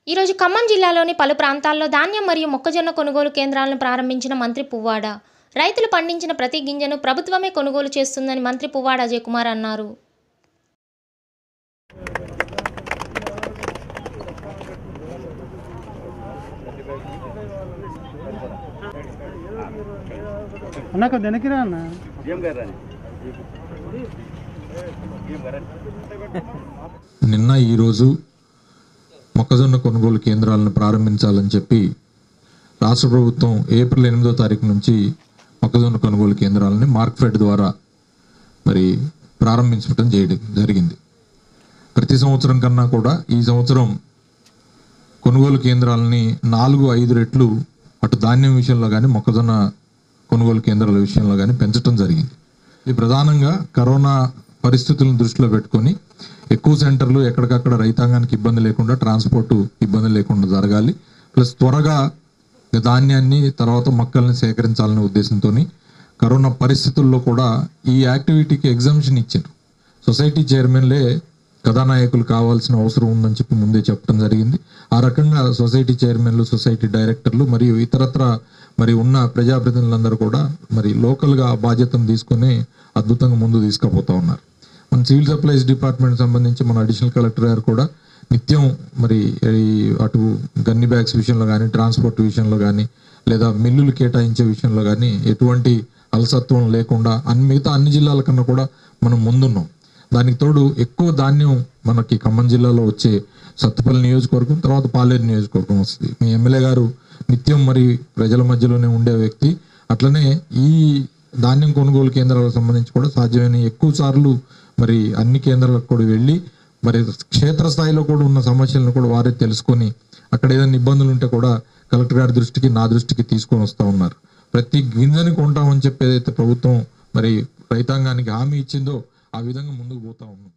ఈరోజు ఖమ్మం జిల్లాలోని పలు ప్రాంతాల్లో ధాన్యం మరియు మొక్కజొన్న కొనుగోలు కేంద్రాలను ప్రారంభించిన మంత్రి పువ్వాడ. రైతులు పండించిన ప్రతి గింజను ప్రభుత్వమే కొనుగోలు చేస్తుందని మంత్రి పువ్వాడ అజయ్ కుమార్ అన్నారు. నిన్న ఈరోజు మొక్కజొన్న కొనుగోలు కేంద్రాలను ప్రారంభించాలని చెప్పి రాష్ట్ర ప్రభుత్వం ఏప్రిల్ 8వ తారీఖు నుంచి మొక్కజొన్న కొనుగోలు కేంద్రాలని మార్క్ఫెడ్ ద్వారా మరి ప్రారంభించడం జరిగింది. ప్రతి సంవత్సరం కన్నా కూడా ఈ సంవత్సరం కొనుగోలు కేంద్రాలని 4-5 రెట్లు అటు ధాన్యం విషయంలో కానీ మొక్కజొన్న కొనుగోలు కేంద్రాల విషయంలో కానీ పెంచడం జరిగింది. ఇది ప్రధానంగా కరోనా పరిస్థితులను దృష్టిలో పెట్టుకొని ఎక్కువ సెంటర్లు ఎక్కడికక్కడ రైతాంగానికి ఇబ్బంది లేకుండా, ట్రాన్స్పోర్ట్ ఇబ్బంది లేకుండా జరగాలి, ప్లస్ త్వరగా ధాన్యాన్ని తర్వాత మొక్కల్ని సేకరించాలనే ఉద్దేశంతో కరోనా పరిస్థితుల్లో కూడా ఈ యాక్టివిటీకి ఎగ్జామ్షన్ ఇచ్చారు. సొసైటీ చైర్మన్లే కథానాయకులు కావాల్సిన అవసరం ఉందని చెప్పి ముందే చెప్పడం జరిగింది. ఆ రకంగా సొసైటీ చైర్మన్లు, సొసైటీ డైరెక్టర్లు మరియు ఇతరత్ర మరి ఉన్న ప్రజాప్రతినిధులందరూ కూడా మరి లోకల్గా బాధ్యతను తీసుకొని అద్భుతంగా ముందు తీసుకుపోతా ఉన్నారు. మన సివిల్ సప్లైస్ డిపార్ట్మెంట్ సంబంధించి మన అడిషనల్ కలెక్టర్ గారు కూడా నిత్యం మరి అటు గన్ని బ్యాగ్స్ విషయంలో కానీ, ట్రాన్స్పోర్ట్ విషయంలో కానీ, లేదా మిల్లులు కేటాయించే విషయంలో కానీ ఎటువంటి అలసత్వం లేకుండా మిగతా అన్ని జిల్లాల కన్నా కూడా మనం ముందున్నాం. దానికి తోడు ఎక్కువ ధాన్యం మనకి ఖమ్మం జిల్లాలో వచ్చే సత్తుపల్లి నియోజకవర్గం, తర్వాత పాలేరు నియోజకవర్గం వస్తుంది. మీ ఎమ్మెల్యే గారు నిత్యం మరి ప్రజల మధ్యలోనే ఉండే వ్యక్తి. అట్లనే ఈ ధాన్యం కొనుగోలు కేంద్రాలకు సంబంధించి కూడా సాధ్యమైన ఎక్కువ సార్లు మరి అన్ని కేంద్రాలకు కూడా వెళ్ళి మరి క్షేత్రస్థాయిలో కూడా ఉన్న సమస్యలను కూడా వారే తెలుసుకొని అక్కడ ఏదైనా ఇబ్బందులు ఉంటే కూడా కలెక్టర్ గారి దృష్టికి, నా దృష్టికి తీసుకొని వస్తూ ఉన్నారు. ప్రతి గింజని కొంటామని చెప్పి ఏదైతే ప్రభుత్వం మరి రైతాంగానికి హామీ ఇచ్చిందో ఆ విధంగా ముందుకు పోతా ఉన్నాం.